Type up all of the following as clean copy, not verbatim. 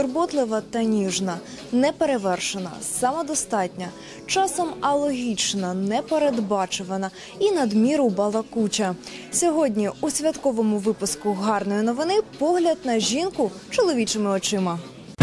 турботлива та ніжна, неперевершена, самодостатня, часом алогічна, непередбачувана і надміру балакуча. Сьогодні у святковому випуску «Гарної новини» погляд на жінку чоловічими очима.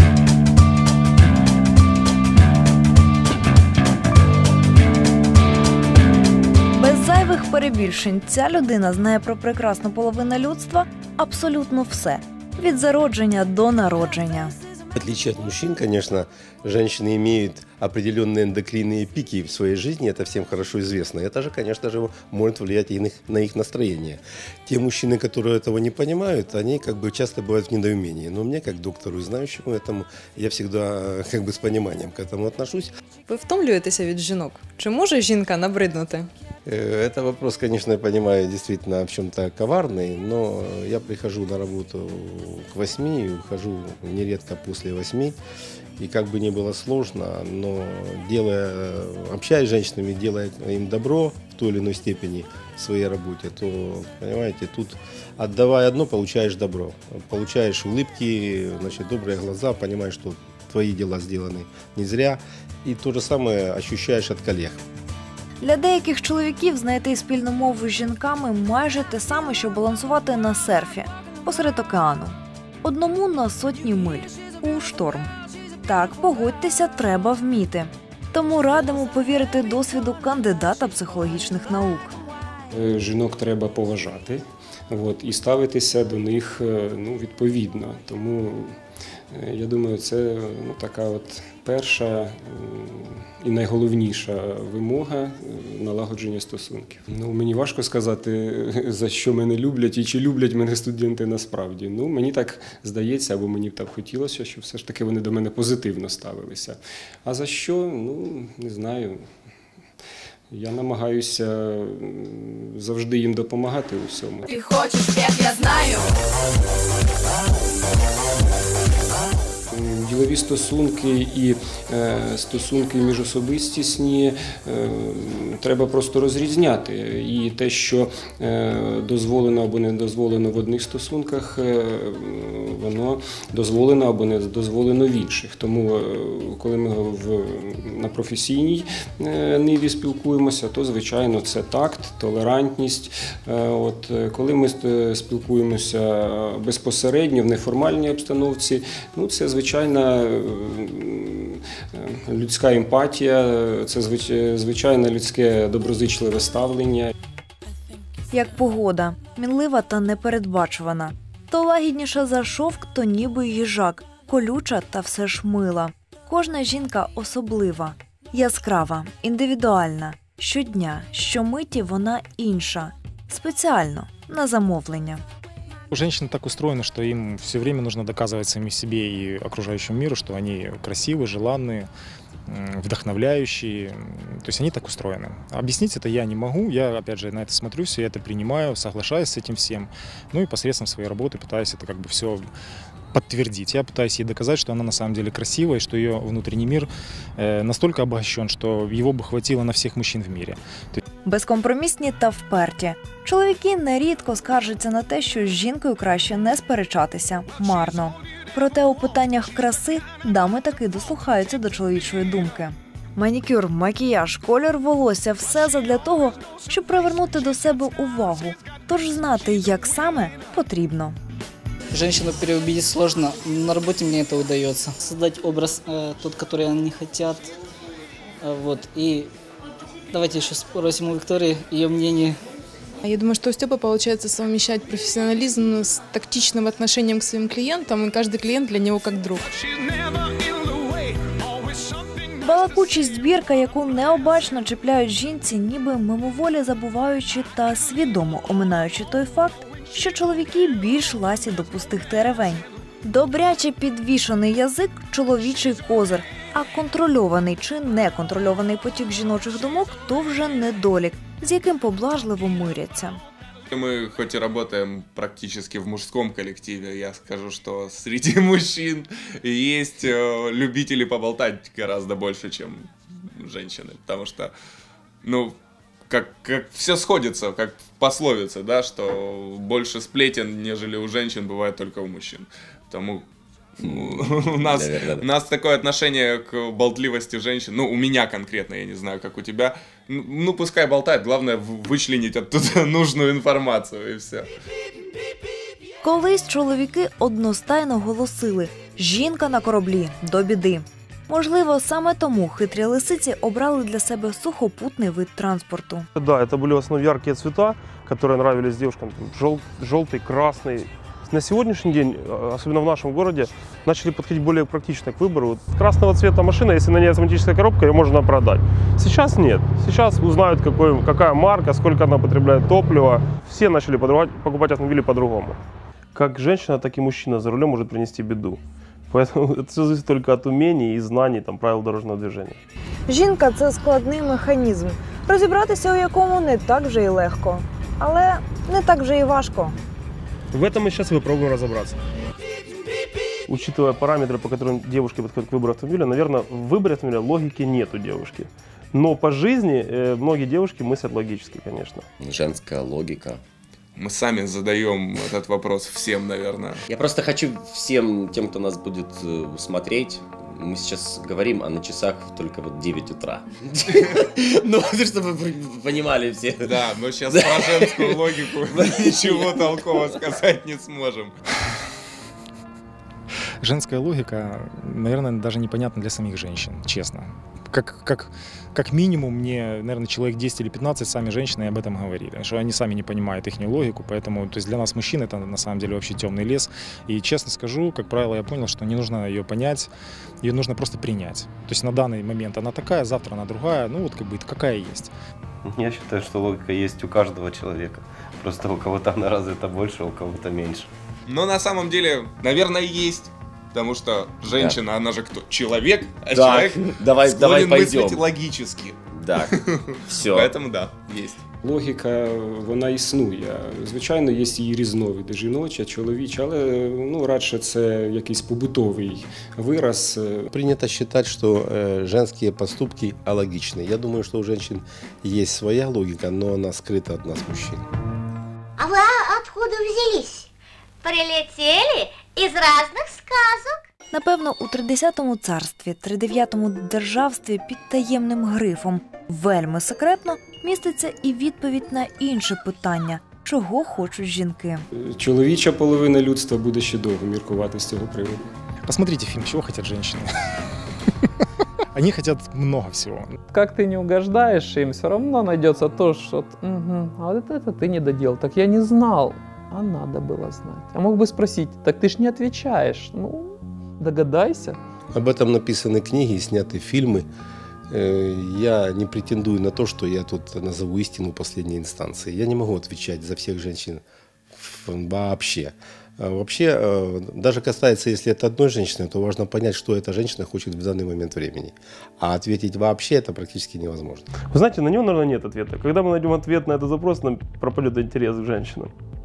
Без зайвих перебільшень ця людина знає про прекрасну половину людства абсолютно все – від зародження до народження. В отличие от мужчин, конечно, женщины имеют определенные эндокринные пики в своей жизни, это всем хорошо известно. Это же, конечно же, может влиять и на их настроение. Те мужчины, которые этого не понимают, они часто бывают в недоумении. Но мне, как доктору, знающему этому, я всегда с пониманием к этому отношусь. Ви втомлюєтеся від жінок? Чи може жінка набриднути? Это вопрос, конечно, я понимаю, действительно в чем-то коварный, но я прихожу на работу к 8 и ухожу нередко после 8. И как бы ни было сложно, но общаясь с женщинами, делая им добро в той или иной степени в своей работе, то, понимаете, тут отдавая одно, получаешь добро. Получаешь улыбки, добрые глаза, понимаешь, что твои дела сделаны не зря. И то же самое ощущаешь от коллег. Для деяких чоловіків знайти спільну мову з жінками майже те саме, що балансувати на серфі посеред океану. Одному на сотні миль у шторм. Так, погодьтеся, треба вміти. Тому радимо повірити досвіду кандидата психологічних наук. Жінок треба поважати і ставитися до них відповідно. Тому, я думаю, це така перша і найголовніша вимога налагодження стосунків. Мені важко сказати, за що мене люблять і чи люблять мене студенти насправді. Мені так здається, або мені б так хотілося, що все ж таки вони до мене позитивно ставилися. А за що? Не знаю. Я намагаюся завжди їм допомагати у всьому. Ти хочеш, як я знаю. Ділові стосунки і стосунки міжособистісні треба просто розрізняти. І те, що дозволено або не дозволено в одних стосунках, воно дозволено або не дозволено в інших. Тому, коли ми на професійній ниві спілкуємося, то, звичайно, це такт, толерантність. Коли ми спілкуємося безпосередньо в неформальній обстановці, це, звичайно, людська емпатія, це звичайне людське доброзичливе ставлення. Як погода, мінлива та непередбачувана. То лагідніша за шовк, то ніби їжак, колюча та все ж мила. Кожна жінка особлива, яскрава, індивідуальна. Щодня, щомиті вона інша. Спеціально, на замовлення. Женщины так устроены, что им все время нужно доказывать самим себе и окружающему миру, что они красивые, желанные, вдохновляющие. То есть они так устроены. Объяснить это я не могу. Я, опять же, на это смотрю, все это принимаю, соглашаюсь с этим всем. И посредством своей работы пытаюсь это все подтвердить. Я пытаюсь ей доказать, что она на самом деле красивая, что ее внутренний мир настолько обогащен, что его бы хватило на всех мужчин в мире. Безкомпромісні та вперті. Чоловіки нерідко скаржаться на те, що з жінкою краще не сперечатися. Марно. Проте у питаннях краси дами таки дослухаються до чоловічої думки. Манікюр, макіяж, колір волосся – все задля того, щоб привернути до себе увагу. Тож знати, як саме, потрібно. Женщину переубедить сложно, на работе мне это удается. Создать образ тот, который они хотят. И давайте еще спросим у Виктории ее мнение. Я думаю, что у Степы получается совмещать профессионализм с тактичным отношением к своим клиентам, и каждый клиент для него как друг. Балакучість – збірка, яку необачно чіпляють жінці, ніби мимоволі забуваючи та свідомо оминаючи той факт, що чоловіки більш ласі до пустих теревень. Добряче підвішений язик – чоловічий козир, а контрольований чи неконтрольований потік жіночих думок – то вже недолік, з яким поблажливо миряться. Мы хоть и работаем практически в мужском коллективе, я скажу, что среди мужчин есть любители поболтать гораздо больше, чем женщины, потому что, как все сходится, как в пословице, да, что больше сплетен, нежели у женщин, бывает только у мужчин. Потому У нас такое отношение к болтливости женщин, ну, у меня конкретно, я не знаю, как у тебя. Ну, пускай болтает, главное вычленить оттуда нужную інформацію і все. Колись чоловіки одностайно голосили «Жінка на кораблі – до біди». Можливо, саме тому хитрі лисиці обрали для себе сухопутний вид транспорту. Да, это были в основном яркие цвета, которые нравились девушкам. Желтый, красный. На сегодняшний день, особенно в нашем городе, начали подходить более практично к выбору. Красного цвета машина, если на ней автоматическая коробка, ее можно продать. Сейчас нет. Сейчас узнают, какая марка, сколько она потребляет топлива. Все начали покупать автомобили по-другому. Как женщина, так и мужчина за рулем может принести беду. Поэтому это все зависит только от умений и знаний правил дорожного движения. Жінка – це складний механізм, розібратися у якому не так вже й легко. Але не так вже і важко. В этом мы сейчас попробуем разобраться. Учитывая параметры, по которым девушки подходят к выбору автомобиля, наверное, в выборе автомобиля логики нет у девушки. Но по жизни многие девушки мыслят логически, конечно. Женская логика. Мы сами задаем этот вопрос всем, наверное. Я просто хочу всем тем, кто нас будет смотреть, мы сейчас говорим, а на часах только вот 9 утра. Ну, чтобы вы понимали все. Да, но сейчас про женскую логику ничего толкового сказать не сможем. Женская логика, наверное, даже непонятна для самих женщин, честно. Как минимум, мне, наверное, человек 10 или 15 сами женщины об этом говорили, что они сами не понимают их логику, поэтому то есть для нас, мужчин, это на самом деле вообще темный лес. И честно скажу, как правило, я понял, что не нужно ее понять, ее нужно просто принять. То есть на данный момент она такая, завтра она другая, ну вот как бы какая есть. Я считаю, что логика есть у каждого человека. Просто у кого-то она развита больше, у кого-то меньше. Но на самом деле, наверное, есть. Потому что женщина, она же кто? Человек, а да, человек давай пойдем. мыслить логически. Да, все. Поэтому да, есть. Логіка, вона існує. Звичайно, є її різновиди, жіноча, чоловіча, але ну, радше це якийсь побутовий вираз. Принято считать, что женские поступки алогичны. Я думаю, что у женщин есть своя логика, но она скрыта от нас, мужчин. А вы откуда взялись? Прилетели із разних сказок? Напевно, у 30-му царстві, 39-му державстві під таємним грифом «Вельми секретно» міститься і відповідь на інше питання – чого хочуть жінки. Чоловіча половина людства буде ще довго міркувати з цього приводу. Посмотрите фильм «Чего хотят женщины». Они хотят много всего. Как ты не угождаешь им, все равно найдется то, что а вот это ты не доделал. Так я не знал, а надо было знать. А мог бы спросить, так ты ж не отвечаешь. Ну, догадайся. Об этом написаны книги, сняты фильмы. Я не претендую на то, что я тут назову истину последней инстанции. Я не могу отвечать за всех женщин вообще. Вообще, даже касается, если это одной женщины, то важно понять, что эта женщина хочет в данный момент времени. А ответить вообще это практически невозможно. Вы знаете, на него, наверное, нет ответа. Когда мы найдем ответ на этот запрос, нам пропадет интерес к женщинам.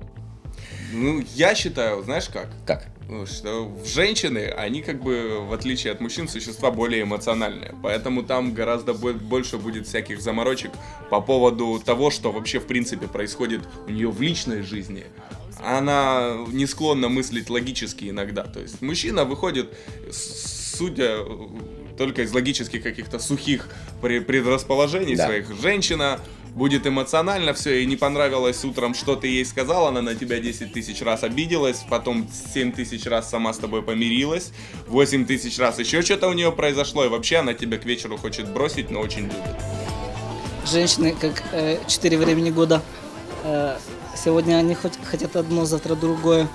Ну, я считаю, знаешь как? Как? Что женщины, они как бы, в отличие от мужчин, существа более эмоциональные. Поэтому там гораздо больше будет всяких заморочек по поводу того, что вообще в принципе происходит у нее в личной жизни. Она не склонна мыслить логически иногда. То есть мужчина выходит, судя только из логических каких-то сухих предрасположений своих. Женщина будет эмоционально все, ей не понравилось утром, что ты ей сказал, она на тебя 10 тысяч раз обиделась, потом 7 тысяч раз сама с тобой помирилась, 8 тысяч раз еще что-то у нее произошло, и вообще она тебя к вечеру хочет бросить, но очень любит. Женщины, как 4 времени года. Сегодня они хотят одно, завтра другое.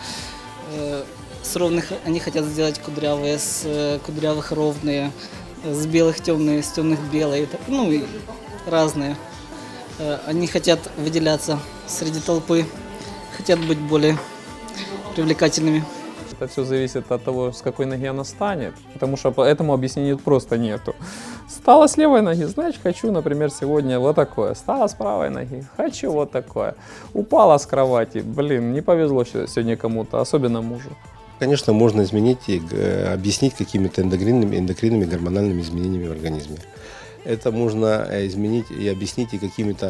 С ровных они хотят сделать кудрявые, с кудрявых ровные, с белых темные, с темных белые, ну и разные. Они хотят выделяться среди толпы, хотят быть более привлекательными. Это все зависит от того, с какой ноги она станет, потому что по этому объяснения просто нету. Стала с левой ноги, значит, хочу, например, сегодня вот такое. Стала с правой ноги, хочу вот такое. Упала с кровати, блин, не повезло сегодня кому-то, особенно мужу. Конечно, можно изменить и объяснить какими-то эндокринными гормональными изменениями в организме. Это можно изменить и объяснить и какими-то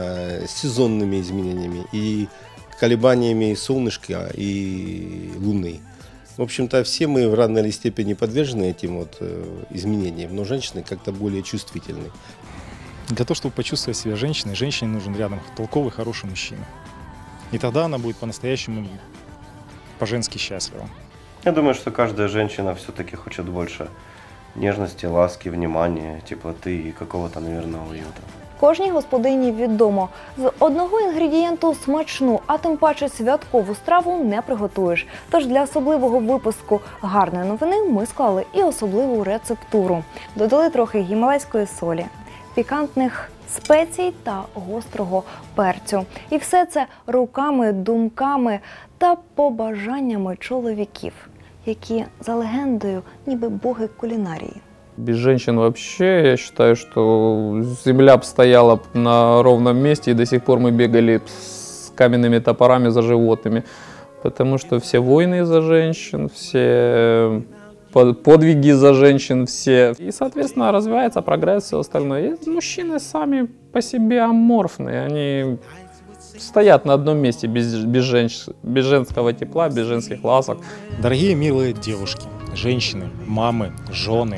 сезонными изменениями, и колебаниями солнышка и луны. В общем-то, все мы в равной или степени подвержены этим вот изменениям, но женщины как-то более чувствительны. Для того, чтобы почувствовать себя женщиной, женщине нужен рядом толковый, хороший мужчина. И тогда она будет по-настоящему, по-женски счастлива. Я думаю, что каждая женщина все-таки хочет больше нежности, ласки, внимания, теплоты и какого-то, наверное, уюта. Кожній господині відомо, з одного інгредієнту смачну, а тим паче святкову страву не приготуєш. Тож для особливого випуску гарної новини ми склали і особливу рецептуру. Додали трохи гімалайської солі, пікантних спецій та гострого перцю. І все це руками, думками та побажаннями чоловіків, які за легендою ніби боги кулінарії. Без женщин вообще, я считаю, что земля б стояла на ровном месте, и до сих пор мы бегали с каменными топорами за животными. Потому что все войны за женщин, все подвиги за женщин, все. И, соответственно, развивается прогресс, все остальное. И мужчины сами по себе аморфные, они стоят на одном месте без женского тепла, без женских ласок. Дорогие милые девушки, женщины, мамы, жены,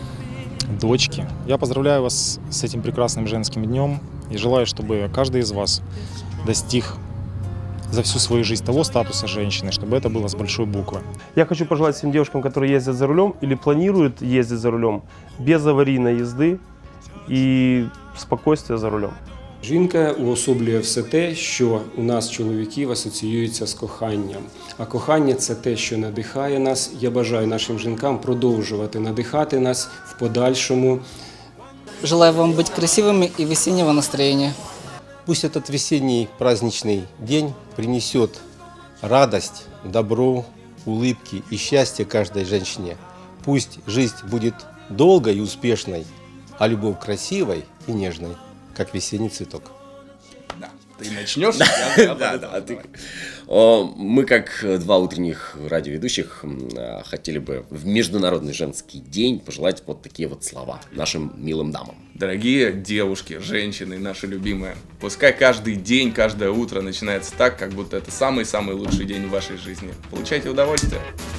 дочки, я поздравляю вас с этим прекрасным женским днем и желаю, чтобы каждый из вас достиг за всю свою жизнь того статуса женщины, чтобы это было с большой буквы. Я хочу пожелать всем девушкам, которые ездят за рулем или планируют ездить за рулем, без аварийной езды и спокойствия за рулем. Жінка уособлює все те, що у нас, чоловіків, асоціюється з коханням. А кохання – це те, що надихає нас. Я бажаю нашим жінкам продовжувати надихати нас в подальшому. Желаю вам быть красивыми и весеннего настроения. Пусть этот весенний праздничный день принесет радость, добро, улыбки и счастье каждой женщине. Пусть жизнь будет долгой и успешной, а любовь красивой и нежной, как весенний цветок. Да, ты начнешь? Мы, как два утренних радиоведущих, хотели бы в Международный женский день пожелать вот такие вот слова нашим милым дамам. Дорогие девушки, женщины, наши любимые, пускай каждый день, каждое утро начинается так, как будто это самый-самый лучший день в вашей жизни. Получайте удовольствие.